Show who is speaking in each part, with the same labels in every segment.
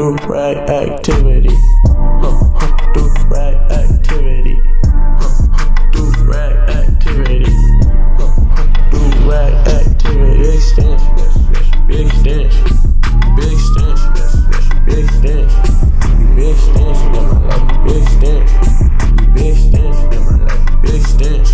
Speaker 1: Durag activity. Durag activity. Durag activity. Durag activity. Big stench, yes, big stench. Big stench, yes, big stench. You big stench in my life, big stench. You big stench in my life, big stench.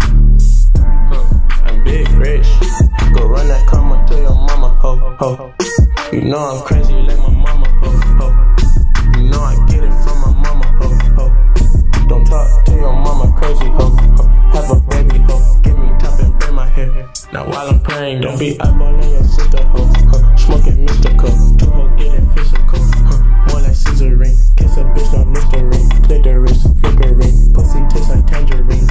Speaker 1: I'm big rich. Go run that karma to your mama, ho, ho. You know I'm crazy like my mama, ho, ho. You know I get it from my mama, ho, ho. Don't talk to your mama crazy, ho, ho. Have a baby, ho. Give me top and braid my hair. Now while I'm praying, don't be eyeballing your sister, ho, ho. Smoking mystical, two ho getting physical, huh. More like scissoring. Kiss a bitch, no listerine. Clitoris, flickering. Pussy tastes like tangerine.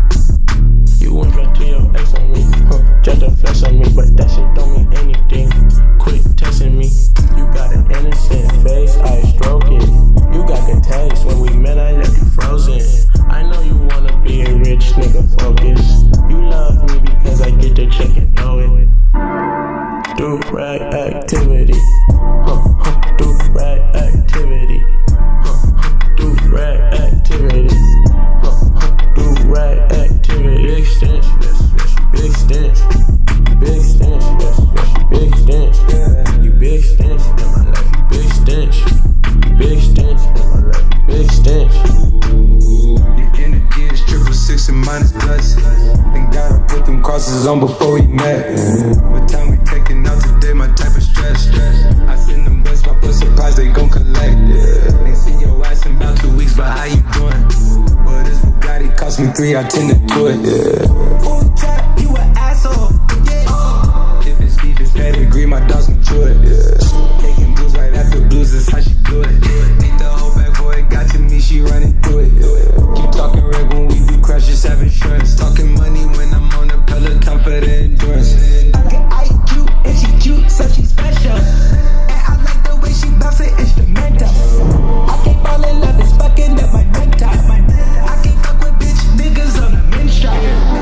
Speaker 1: You went back to your ex on me, huh? Just a flesh on me, but that shit don't mean anything. Quit texting me. You got an innocent face, I stroke it. You got the taste. When we met, I left you frozen. I know you wanna be a rich nigga, focus. You love me because I get the check and know it. Durag activity. Durag activity. Durag activity. Durag activity. Big stench, yes, big stench. Big stench, yes, big stench. You big stench in my life, you big stench. You big stench in my life, you big stench.
Speaker 2: Your energy is 666 and minus plus. Thank God I put them crosses on before we met. What time we taking out today, my type of stress. I send them bus, my bus supplies, they gon' collect. They see your ass in about 2 weeks, but how you doing? Well, this Bugatti cost me 3, I tend to do it. Full trap, you an asshole. If it's beef, it's pedigree, my dogs can chew it. Taking blues right after blues, is how she do it. Ain't the whole back boy got to me, she running through it. Keep talking red when we do crash, just have insurance. Talking money when I'm on the peloton for the endurance. I get IQ and she cute, so she special. And I like the way she bounce it instrumental. I can't fall in love, it's fucking up my mental. I can't fuck with bitch niggas on a menstrual.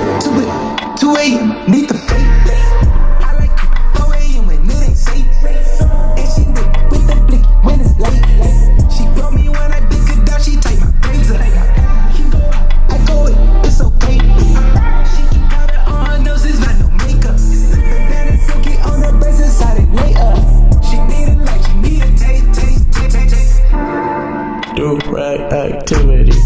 Speaker 2: 2 a.m. need the fate. I like 4 a.m. when it ain't safe. And she with the blick when it's late. She brought me when I dig it down, she take my braids up. She go out, I go in, it's okay. She keep powder on her nose, it's not no makeup. Bandana silky on her braces, how they lay up. She need it like she need a taste.
Speaker 1: Durag activity.